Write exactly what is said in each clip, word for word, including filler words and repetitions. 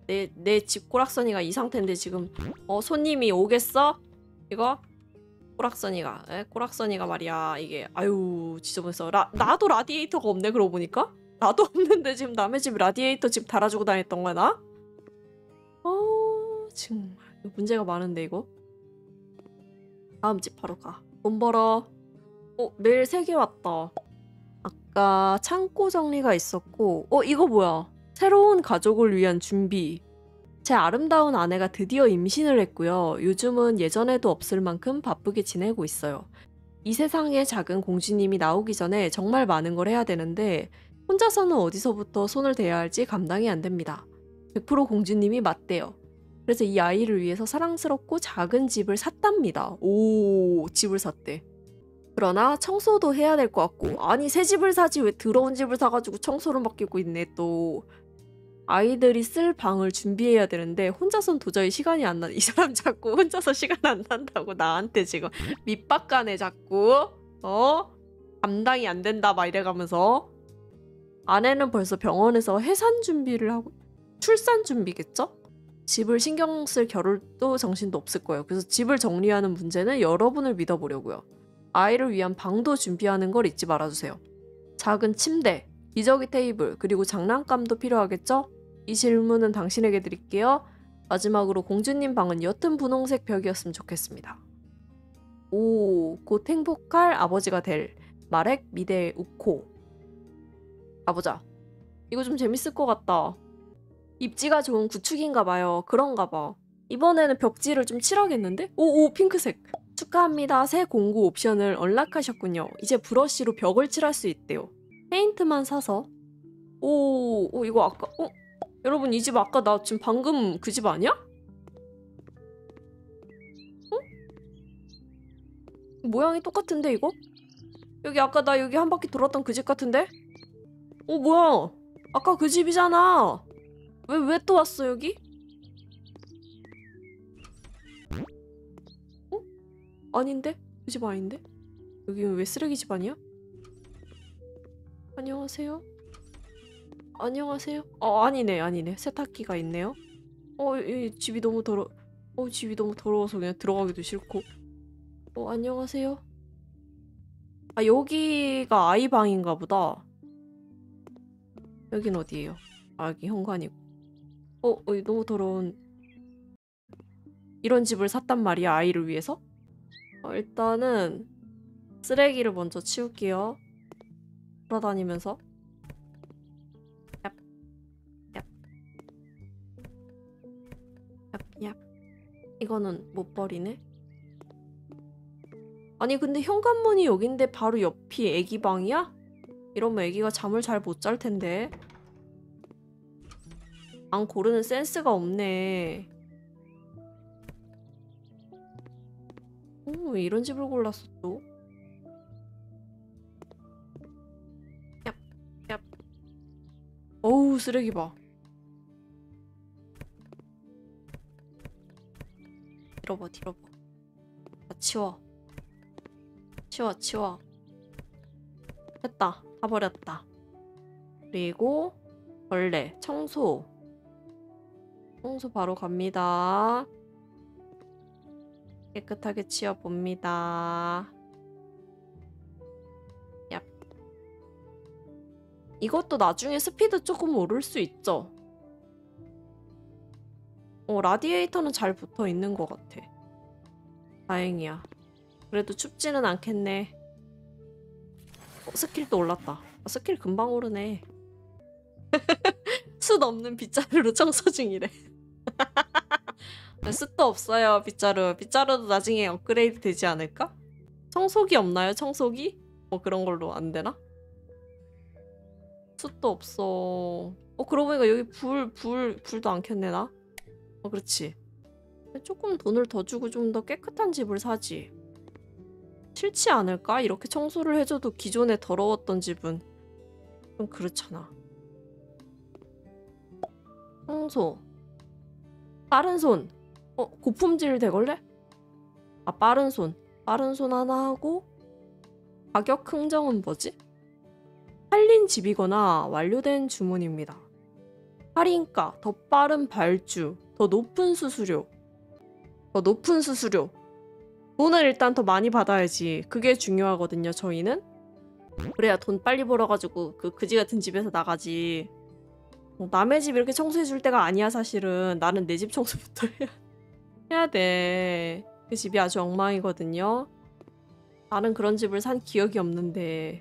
내 내 집 꼬락서니가 이 상태인데 지금 어 손님이 오겠어? 이거 꼬락서니가 에? 꼬락서니가 말이야 이게 아유 지저분해서 라, 나도 라디에이터가 없네 그러고 보니까 나도 없는데 지금 남의 집 라디에이터 집 달아주고 다녔던 거야 나? 어 정말 문제가 많은데 이거 다음 집 바로 가. 돈 벌어. 어 메일 세 개 왔다. 아까 창고 정리가 있었고 어 이거 뭐야 새로운 가족을 위한 준비. 제 아름다운 아내가 드디어 임신을 했고요. 요즘은 예전에도 없을 만큼 바쁘게 지내고 있어요. 이 세상에 작은 공주님이 나오기 전에 정말 많은 걸 해야 되는데 혼자서는 어디서부터 손을 대야 할지 감당이 안 됩니다. 백 퍼센트 공주님이 맞대요. 그래서 이 아이를 위해서 사랑스럽고 작은 집을 샀답니다. 오, 집을 샀대. 그러나 청소도 해야 될 것 같고 아니 새 집을 사지 왜 더러운 집을 사가지고 청소를 맡기고 있네 또. 아이들이 쓸 방을 준비해야 되는데 혼자선 도저히 시간이 안 나. 이 사람 자꾸 혼자서 시간 안 난다고 나한테 지금 밑박가네 자꾸. 어? 감당이 안 된다 막 이래가면서. 아내는 벌써 병원에서 해산 준비를 하고 출산 준비겠죠? 집을 신경 쓸 겨를도 정신도 없을 거예요. 그래서 집을 정리하는 문제는 여러분을 믿어보려고요. 아이를 위한 방도 준비하는 걸 잊지 말아주세요. 작은 침대, 기저귀 테이블, 그리고 장난감도 필요하겠죠? 이 질문은 당신에게 드릴게요. 마지막으로 공주님 방은 옅은 분홍색 벽이었으면 좋겠습니다. 오, 곧 행복할 아버지가 될 마렉 미대 우코. 가보자. 이거 좀 재밌을 것 같다. 입지가 좋은 구축인가 봐요. 그런가 봐. 이번에는 벽지를 좀 칠하겠는데? 오오 핑크색. 축하합니다. 새 공구 옵션을 언락하셨군요. 이제 브러쉬로 벽을 칠할 수 있대요. 페인트만 사서. 오, 오 이거 아까 어? 여러분 이 집 아까 나 지금 방금 그 집 아니야? 어? 모양이 똑같은데 이거? 여기 아까 나 여기 한 바퀴 돌았던 그 집 같은데? 어 뭐야? 아까 그 집이잖아. 왜 왜 또 왔어 여기? 어? 아닌데? 그 집 아닌데? 여기 왜 쓰레기 집 아니야? 안녕하세요? 안녕하세요? 어 아니네 아니네 세탁기가 있네요. 어 이 집이 너무 더러 어 집이 너무 더러워서 그냥 들어가기도 싫고. 어 안녕하세요? 아 여기가 아이 방인가 보다. 여긴 어디예요? 아 여기 현관이고. 어, 어 너무 더러운 이런 집을 샀단 말이야 아이를 위해서? 어, 일단은 쓰레기를 먼저 치울게요. 돌아다니면서. 얍, 얍, 얍, 얍. 이거는 못 버리네. 아니 근데 현관문이 여긴데 바로 옆이 애기 방이야? 이러면 애기가 잠을 잘 못 잘 텐데. 방 고르는 센스가 없네. 오, 왜 이런 집을 골랐어 또? 얍, 얍. 어우 쓰레기 봐. 뒤로 봐 뒤로 봐. 다 치워. 치워 치워. 됐다. 다 버렸다. 그리고 벌레 청소. 청소 바로 갑니다. 깨끗하게 치워봅니다. 얍. 이것도 나중에 스피드 조금 오를 수 있죠? 어, 라디에이터는 잘 붙어 있는 것 같아. 다행이야. 그래도 춥지는 않겠네. 어, 스킬도 올랐다. 아, 스킬 금방 오르네. 숯 없는 빗자루로 청소 중이래. 숯도 없어요 빗자루. 빗자루도 나중에 업그레이드 되지 않을까? 청소기 없나요? 청소기? 뭐 그런 걸로 안 되나? 숯도 없어. 어 그러고 보니까 여기 불, 불, 불도 안 켰네 나? 어 그렇지. 조금 돈을 더 주고 좀 더 깨끗한 집을 사지. 싫지 않을까? 이렇게 청소를 해줘도 기존에 더러웠던 집은 좀 그렇잖아. 청소. 빠른 손. 어? 고품질 대걸레? 아 빠른 손. 빠른 손 하나 하고 가격 흥정은 뭐지? 팔린 집이거나 완료된 주문입니다. 할인가, 더 빠른 발주, 더 높은 수수료, 더 높은 수수료. 돈을 일단 더 많이 받아야지. 그게 중요하거든요, 저희는. 그래야 돈 빨리 벌어가지고 그 그지 같은 집에서 나가지. 어, 남의 집 이렇게 청소해줄 때가 아니야, 사실은. 나는 내 집 청소부터 해야, 해야 돼. 그 집이 아주 엉망이거든요. 나는 그런 집을 산 기억이 없는데.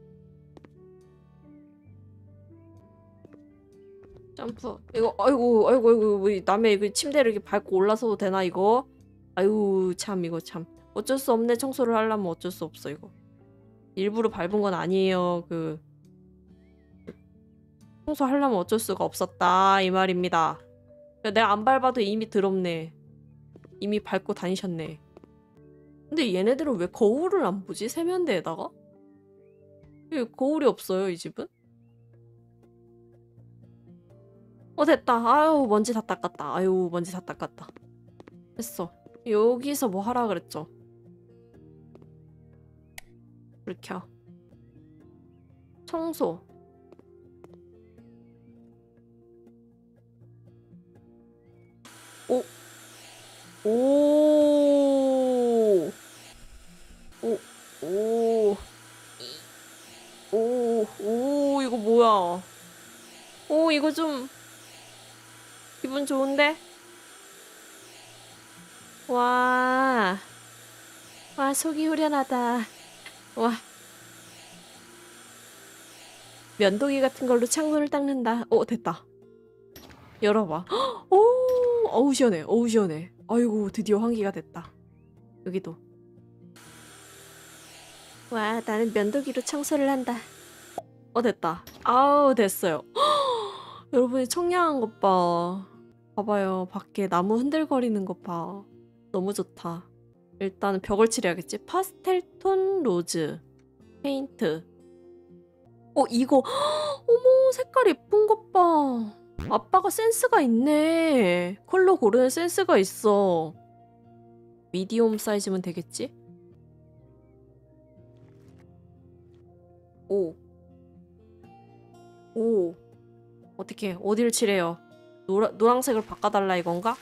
점프. 이거 아이고 아이고 아이고 왜 남의 그 침대를 이렇게 밟고 올라서도 되나 이거? 아유 참 이거 참 어쩔 수 없네. 청소를 하려면 어쩔 수 없어 이거. 일부러 밟은 건 아니에요. 그 청소하려면 어쩔 수가 없었다 이 말입니다. 내가 안 밟아도 이미 더럽네. 이미 밟고 다니셨네. 근데 얘네들은 왜 거울을 안 보지? 세면대에다가? 왜 거울이 없어요 이 집은? 어 됐다. 아유 먼지 다 닦았다. 아유 먼지 다 닦았다. 됐어. 여기서 뭐 하라 그랬죠? 불 켜. 청소. 오. 오. 오. 오. 오. 오. 이거 뭐야? 오 이거 좀 기분 좋은데? 와. 와 속이 후련하다. 와. 면도기 같은 걸로 창문을 닦는다. 오 됐다. 열어봐. 오, 어우 시원해. 어우 시원해. 아이고 드디어 환기가 됐다. 여기도. 와 나는 면도기로 청소를 한다. 어 됐다. 아우 됐어요. 여러분이 청량한 것 봐. 봐봐요. 밖에 나무 흔들거리는 것 봐. 너무 좋다. 일단은 벽을 칠해야겠지. 파스텔 톤 로즈 페인트. 어 이거 어머 색깔 예쁜 것 봐. 아빠가 센스가 있네. 컬러 고르는 센스가 있어. 미디움 사이즈면 되겠지? 오. 오. 어떻게 어디를 칠해요? 노라, 노란색을 바꿔달라 이건가?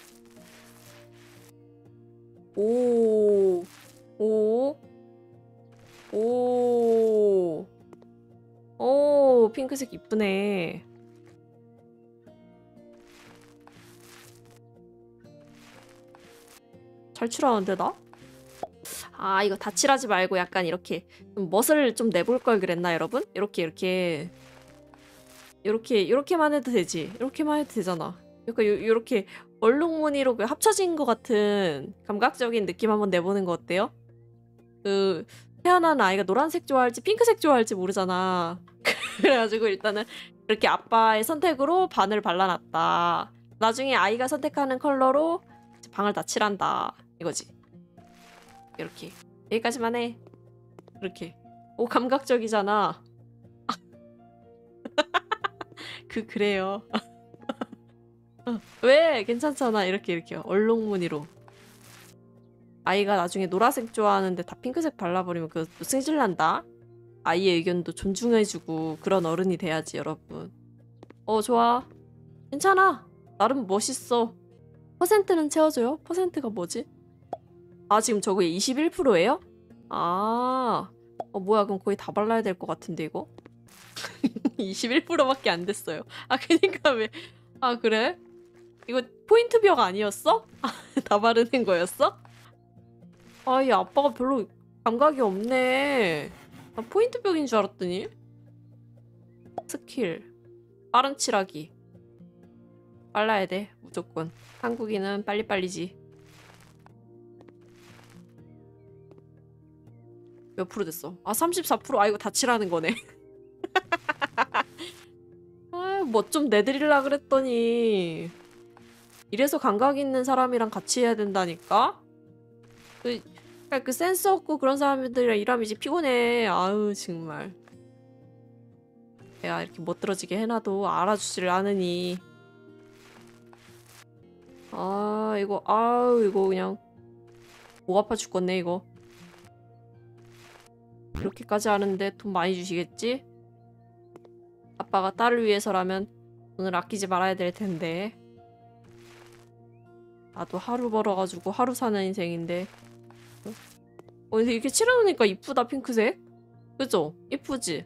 오. 오. 오. 오 핑크색 이쁘네. 잘 칠하는데 나? 아 이거 다 칠하지 말고 약간 이렇게 좀 멋을 좀 내볼 걸 그랬나 여러분? 이렇게 이렇게 이렇게 이렇게만 해도 되지. 이렇게만 해도 되잖아. 약간 요, 요렇게 얼룩무늬로 그 합쳐진 것 같은 감각적인 느낌 한번 내보는 거 어때요? 그 태어난 아이가 노란색 좋아할지 핑크색 좋아할지 모르잖아. 그래가지고 일단은 이렇게 아빠의 선택으로 반을 발라놨다. 나중에 아이가 선택하는 컬러로 방을 다 칠한다. 이거지. 이렇게. 여기까지만 해. 이렇게. 오 감각적이잖아. 그 그래요. 왜? 괜찮잖아. 이렇게 이렇게 얼룩무늬로. 아이가 나중에 노란색 좋아하는데 다 핑크색 발라버리면 그 승질난다. 아이의 의견도 존중해주고 그런 어른이 돼야지 여러분. 어 좋아. 괜찮아. 나름 멋있어. 퍼센트는 채워줘요? 퍼센트가 뭐지? 아 지금 저거 이십일 퍼센트예요? 아 어, 뭐야 그럼 거의 다 발라야 될 것 같은데 이거? 이십일 퍼센트밖에 안 됐어요. 아 그니까 왜? 아 그래? 이거 포인트 벽 아니었어? 다 바르는 거였어? 아 이 아빠가 별로 감각이 없네. 나 포인트 벽인 줄 알았더니. 스킬 빠른 칠하기. 빨라야 돼 무조건. 한국인은 빨리빨리지. 몇 프로 됐어? 아 삼십사 퍼센트. 아 이거 다 칠하는 거네. 아, 뭐 좀 내드리려 그랬더니 이래서 감각 있는 사람이랑 같이 해야 된다니까? 그, 그 센스 없고 그런 사람들이랑 일하면 이제 피곤해. 아유 정말. 내가 이렇게 멋들어지게 해놔도 알아주지를 않으니. 아 이거 아유 이거 그냥 목 아파 죽겠네 이거. 이렇게까지 하는데 돈 많이 주시겠지? 아빠가 딸을 위해서라면 오늘 아끼지 말아야 될 텐데. 나도 하루 벌어가지고 하루 사는 인생인데. 어, 근데 이렇게 칠해놓으니까 이쁘다, 핑크색. 그죠? 이쁘지?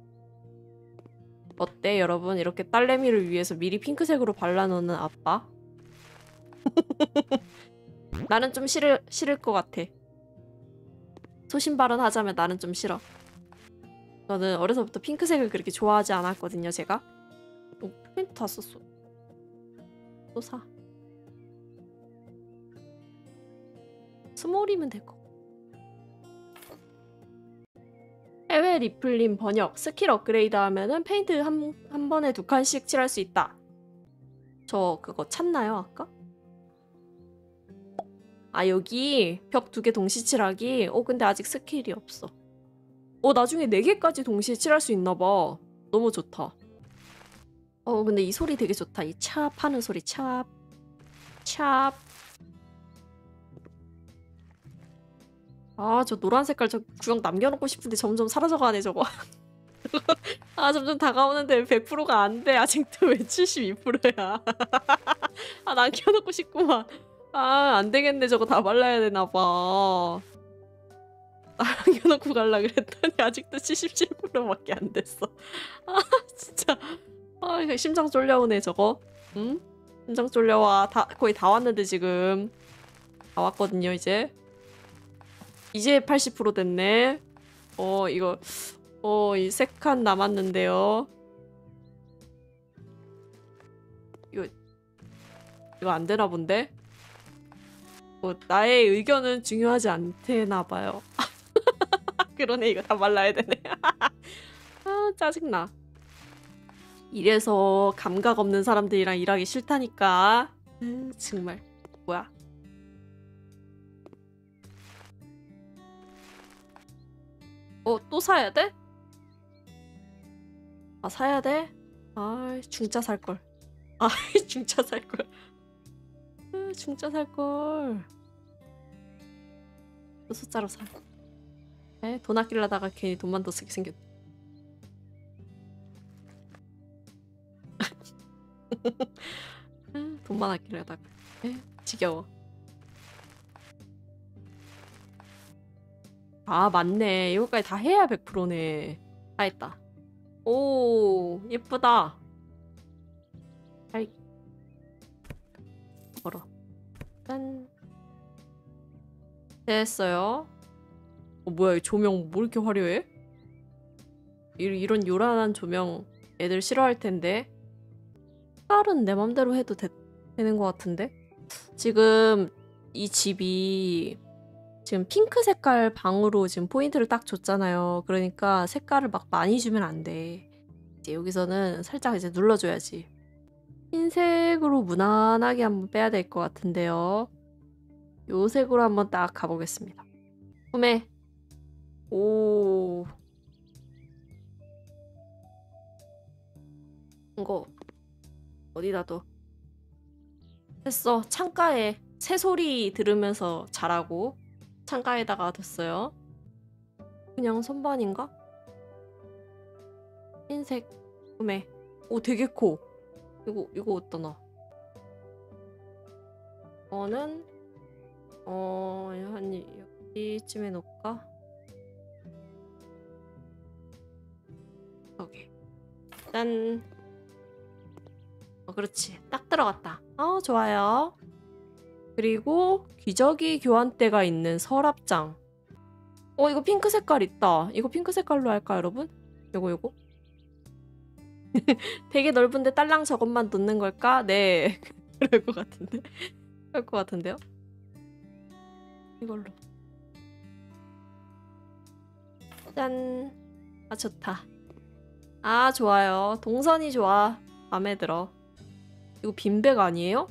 어때, 여러분? 이렇게 딸내미를 위해서 미리 핑크색으로 발라놓는 아빠? 나는 좀 싫을, 싫을 것 같아. 소신 발언하자면 나는 좀 싫어. 저는 어려서부터 핑크색을 그렇게 좋아하지 않았거든요, 제가. 어, 페인트 다 썼어. 또 사. 스몰이면 될 거. 해외 리플님 번역. 스킬 업그레이드 하면은 페인트 한, 한 번에 두 칸씩 칠할 수 있다. 저 그거 찾나요, 아까? 아, 여기 벽 두 개 동시 칠하기? 어, 근데 아직 스킬이 없어. 어, 나중에 네 개까지 동시에 칠할 수 있나봐. 너무 좋다. 어, 근데 이 소리 되게 좋다. 이 찹 하는 소리. 찹. 찹. 아, 저 노란 색깔 저 구역 남겨놓고 싶은데 점점 사라져가네, 저거. 아, 점점 다가오는데 백 퍼센트가 안 돼. 아직도 왜 칠십이 퍼센트야. 아, 남겨놓고 싶구만. 아, 안 되겠네. 저거 다 발라야 되나봐. 남겨놓고 갈라 그랬더니 아직도 칠십칠 퍼센트밖에 안 됐어. 아, 진짜. 아, 심장 쫄려오네, 저거. 응? 심장 쫄려와. 다, 거의 다 왔는데, 지금. 다 왔거든요, 이제. 이제 팔십 퍼센트 됐네. 어, 이거. 어, 이 세 칸 남았는데요. 이거, 이거 안 되나 본데? 뭐, 나의 의견은 중요하지 않대나 봐요. 그러네, 이거 다 발라야 되네. 아, 짜증나. 이래서 감각 없는 사람들이랑 일하기 싫다니까. 음, 정말. 뭐야. 어, 또 사야 돼? 아, 사야 돼? 아, 중짜 살걸. 아, 중짜 살걸. 아, 중짜 살걸. 또 숫자로 사. 에? 돈 아끼려다가 괜히 돈만 더 쓰게 생겼. 돈만 아끼려다가. 에? 지겨워. 아, 맞네. 이거까지 다 해야 백 퍼센트네. 다 했다. 오, 예쁘다. 아이. 걸어. 짠. 됐어요. 어, 뭐야, 이 조명 뭐 이렇게 화려해? 이, 이런 요란한 조명 애들 싫어할 텐데. 색깔은 내 맘대로 해도 되, 되는 것 같은데? 지금 이 집이 지금 핑크 색깔 방으로 지금 포인트를 딱 줬잖아요. 그러니까 색깔을 막 많이 주면 안 돼. 이제 여기서는 살짝 이제 눌러줘야지. 흰색으로 무난하게 한번 빼야 될 것 같은데요. 요 색으로 한번 딱 가보겠습니다. 구매. 오. 이거 어디다 둬? 됐어. 창가에 새소리 들으면서 자라고. 창가에다가 뒀어요. 그냥 선반인가? 흰색 구매. 오, 되게 커. 이거 이거 어디다 놔? 이거는 어, 한 여기쯤에 놓을까? 여기. 짠. 어, 그렇지. 딱 들어갔다. 어, 좋아요. 그리고 기저귀 교환대가 있는 서랍장. 어, 이거 핑크 색깔 있다. 이거 핑크 색깔로 할까, 여러분? 요거 요거. 되게 넓은데 딸랑 저것만 놓는 걸까? 네. 그럴 것 같은데. 그럴 것 같은데요? 이걸로. 짠. 아, 좋다. 아, 좋아요. 동선이 좋아. 마음에 들어. 이거 빈백 아니에요?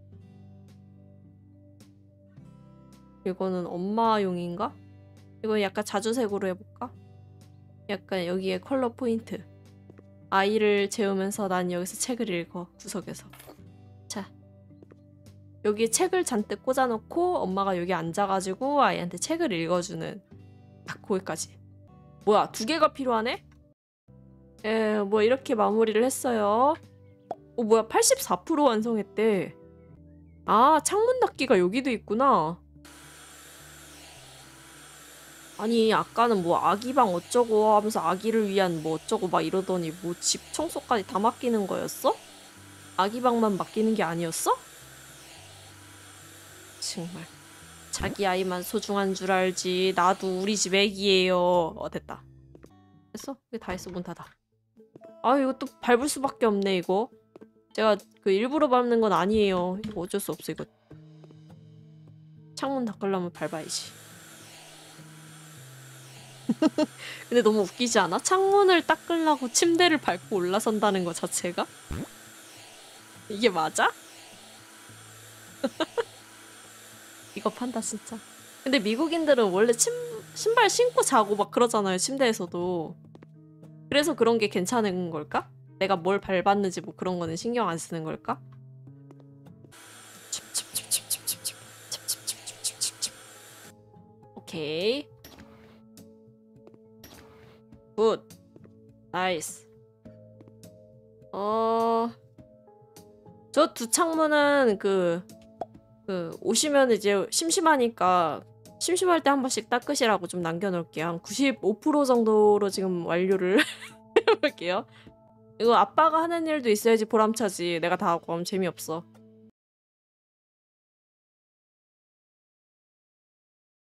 이거는 엄마용인가? 이거 약간 자주색으로 해볼까? 약간 여기에 컬러 포인트. 아이를 재우면서 난 여기서 책을 읽어. 구석에서. 자, 여기에 책을 잔뜩 꽂아놓고 엄마가 여기 앉아가지고 아이한테 책을 읽어주는 딱 거기까지. 뭐야, 두 개가 필요하네? 에, 뭐 이렇게 마무리를 했어요. 어 뭐야 팔십사 퍼센트 완성했대. 아 창문 닫기가 여기도 있구나. 아니 아까는 뭐 아기방 어쩌고 하면서 아기를 위한 뭐 어쩌고 막 이러더니 뭐 집 청소까지 다 맡기는 거였어? 아기방만 맡기는 게 아니었어? 정말 자기 아이만 소중한 줄 알지. 나도 우리 집 애기예요. 어 됐다. 됐어? 이게 다 했어. 문 닫아. 아 이거 또 밟을 수밖에 없네 이거. 제가 그 일부러 밟는 건 아니에요. 이거 어쩔 수 없어 이거. 창문 닦으려면 밟아야지. 근데 너무 웃기지 않아? 창문을 닦으려고 침대를 밟고 올라선다는 거 자체가? 이게 맞아? 이거 판다 진짜. 근데 미국인들은 원래 침, 신발 신고 자고 막 그러잖아요 침대에서도. 그래서 그런 게 괜찮은 걸까? 내가 뭘 밟았는지 뭐 그런 거는 신경 안 쓰는 걸까? 오케이. 굿. 나이스. 어... 저 두 창문은 그... 그 오시면 이제 심심하니까 심심할 때 한 번씩 닦으시라고 좀 남겨놓을게요. 한 구십오 퍼센트 정도로 지금 완료를 해볼게요. 이거 아빠가 하는 일도 있어야지 보람차지. 내가 다 하고 하면 재미없어.